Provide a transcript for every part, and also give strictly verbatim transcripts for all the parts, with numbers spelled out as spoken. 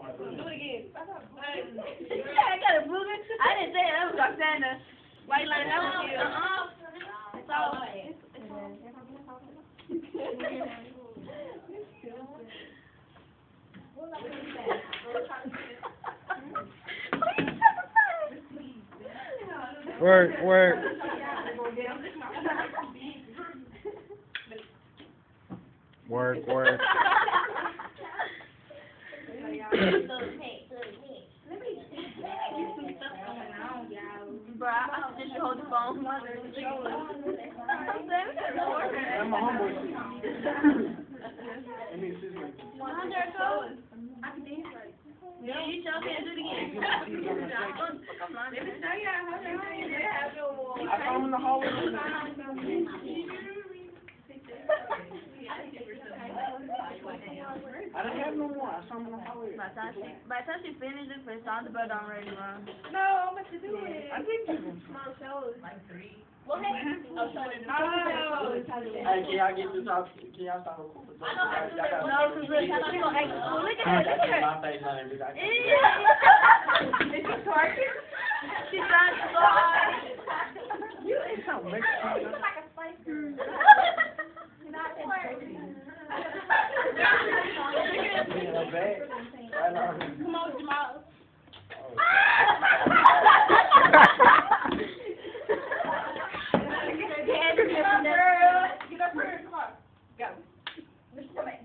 Do it again. I got a booger. I didn't say it. That was Roxana. Why you learn that one? Uh-uh. It's all. It's, it's all. Work, work. Work, work. Bro, I suggest you hold the phone. That's my homeboy. I need scissors. Yeah, you sure can't do it again. I saw him in the hallway. I didn't have no more. I saw him in the hallway. By the time she, by the time she finished it, it's all the belt on ready to run. No, I'm about to do it. I did give him. Small shows. Well, Oh. hey. Hey, can y'all get this off? Can y'all stop recording? I know how to do that. No, because look, I'm going to act cool. Look at her, look at her. My face, honey, because I can't. It's a target. She's trying to go hard. You ain't so mixed. You look like a spice girl. Not in crazy. Come on, Jamal. Get up here, come on. Go. Mister Go.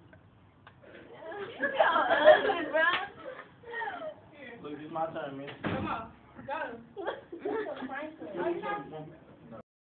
Look how ugly, bro. Look, it's my turn, man.